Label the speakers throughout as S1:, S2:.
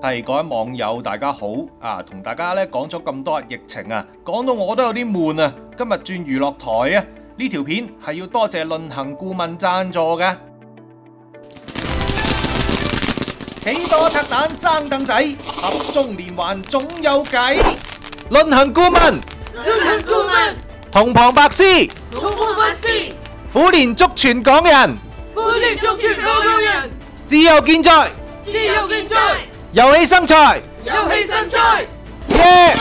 S1: 係各位網友大家好啊，同大家咧講咗咁多日疫情啊，講到我都有啲悶啊。今日轉娛樂台啊，呢條片係要多謝論衡顧問贊助嘅。幾多拆彈爭凳仔，合縱連環總有計。論衡顧問，同旁白師，虎年祝全港人，自由健在，遊戲生財，耶！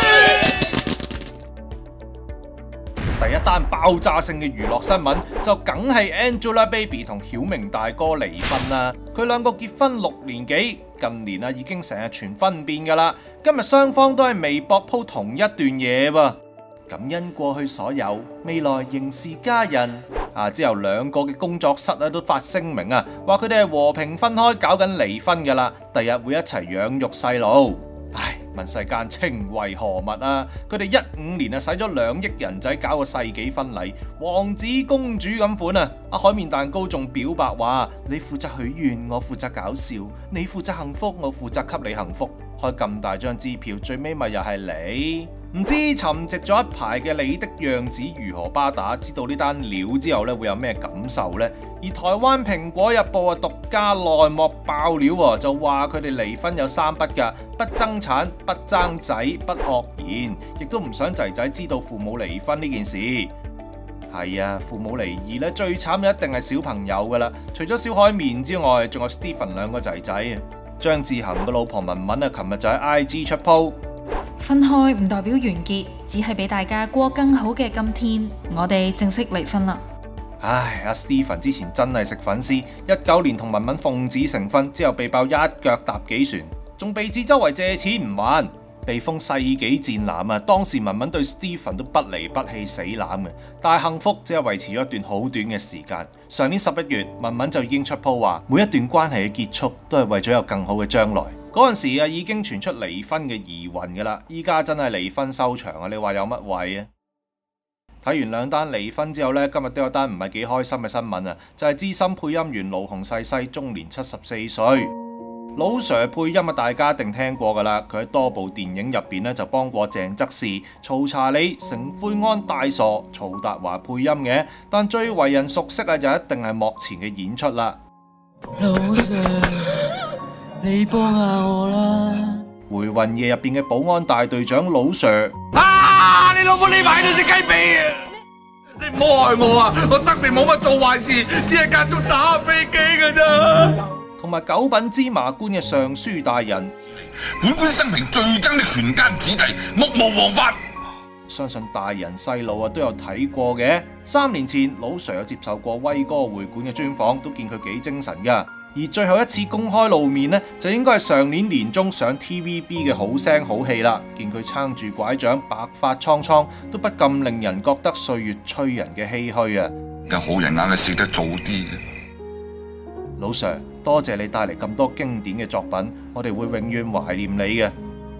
S1: 第一單爆炸性嘅娛樂新聞就梗係 Angelababy 同曉明大哥離婚啦。佢兩個結婚6年幾，近年啊已經成日傳婚變噶啦。今日雙方都喺微博鋪同一段嘢噃，感恩過去所有，未來仍是家人。之後兩個嘅工作室都發聲明啊，話佢哋係和平分開，搞緊離婚噶啦，第日會一齊養育細路。唉，問世間情為何物啊？佢哋15年使咗2億人仔搞個世紀婚禮，王子公主咁款啊！海綿蛋糕仲表白話：你負責許願，我負責搞笑；你負責幸福，我負責給你幸福。開咁大張支票，最尾咪又係你。唔知沉寂咗一排嘅你的樣子如何巴打，知道呢單料之後會有咩感受呢？而台灣蘋果日報獨家內幕爆料，就話佢哋離婚有3不㗎：不爭產、不爭仔、不惡言，亦都唔想仔仔知道父母離婚呢件事。係啊，父母離異咧，最慘嘅一定係小朋友噶啦。除咗小海綿之外，仲有 Stephen 2個仔仔啊。張志恒嘅老婆文文啊，琴日就喺 IG 出 po。
S2: 分開唔代表完結，只係俾大家過更好嘅今天。我哋正式離婚啦！
S1: 唉，阿 Stephen 之前真係食粉絲，19年同文文奉子成婚之後被爆一腳踏幾船，仲被指周圍借錢唔還，被封世紀賤男啊！當時文文對 Stephen 都不離不棄死攬嘅，但係幸福只係維持咗一段好短嘅時間。上年11月，文文就已經出 po 話，每一段關係嘅結束都係為咗有更好嘅將來。嗰陣時啊，已經傳出離婚嘅疑雲噶啦，依家真係離婚收場啊！你話有乜謂啊？睇完2單離婚之後呢，今日都有單唔係幾開心嘅新聞啊，就係資深配音員盧鴻逝世，終年74歲。老 Sir 配音啊，大家一定聽過噶啦，佢喺多部電影入邊呢，就幫過鄭則仕、曹查理、成奎安、大傻、曹達華配音嘅，但最為人熟悉啊，就一定係幕前嘅演出啦。
S3: 老 Sir， 你幫下我啦！
S1: 回魂夜入邊嘅保安大隊長老 Sir，
S4: 你老母匿埋喺度食雞髀啊！你唔好害我啊！我生平冇乜做壞事，只係間中打飛機噶咋。
S1: 同埋九品芝麻官嘅尚書大人，
S4: 本官生平最憎啲權奸子弟，目無王法。
S1: 相信大人細路啊都有睇過嘅。3年前老 Sir 有接受過威哥會館嘅專訪，都見佢幾精神噶。而最後一次公開露面呢，就應該係上年年中上 TVB 嘅好聲好戲啦。見佢撐住拐杖，白髮蒼蒼，都不禁令人覺得歲月催人嘅唏噓啊！
S4: 有好人硬係死得早啲嘅。
S1: 老 Sir， 多謝你帶嚟咁多經典嘅作品，我哋會永遠懷念你嘅。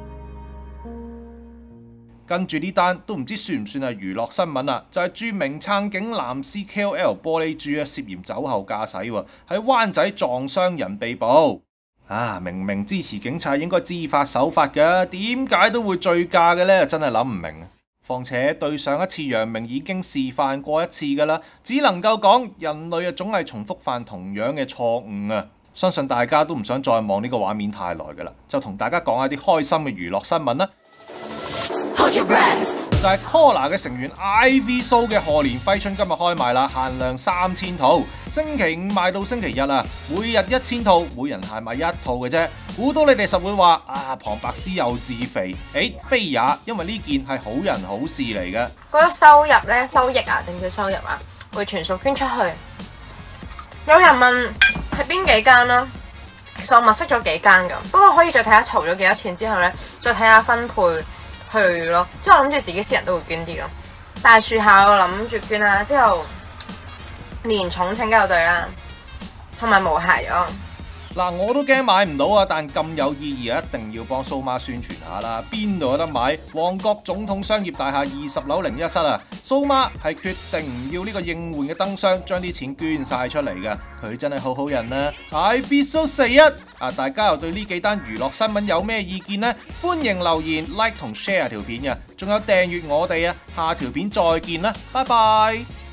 S1: 跟住呢單都唔知算唔算係娛樂新聞啊？就係著名撐警藍絲 KOL 玻璃珠啊，涉嫌酒後駕駛喎，喺灣仔撞傷人被捕。明明支持警察應該知法守法嘅，點解都會醉駕嘅呢？真係諗唔明。況且對上一次楊明已經示範過一次噶啦，只能夠講人類啊總係重複犯同樣嘅錯誤啊！相信大家都唔想再望呢個畫面太耐噶啦，就同大家講下啲開心嘅娛樂新聞啦。就係 COLLAR 嘅成員 Ivy So 嘅賀年揮春今日開賣啦，限量3000套，星期5賣到星期日啊，每日1000套，每人限買1套嘅啫。估到你哋實會話龐白師又自肥，非也，因為呢件係好人好事嚟嘅。
S5: 嗰個收入咧，收益啊定叫收入啊，會全數捐出去。有人問係邊幾間啦？其實我物色咗幾間㗎，不過可以再睇下籌咗幾多錢之後咧，再睇下分配去咯。即係我諗住自己私人都會捐啲咯。大樹下我諗住捐啦，之後連重拯救隊啦，同埋無鞋咗。
S1: 嗱，我都驚買唔到啊，但咁有意義啊，一定要幫蘇媽宣傳下啦。邊度有得買？旺角總統商業大廈20樓01室啊！蘇媽係決定唔要呢個應援嘅燈箱，將啲錢捐晒出嚟㗎。佢真係好好人啊 ！I feel so sad 啊！大家又對呢幾單娛樂新聞有咩意見呢？歡迎留言 like 同 share 條片嘅，仲有訂閱我哋啊！下條片再見啦，拜拜。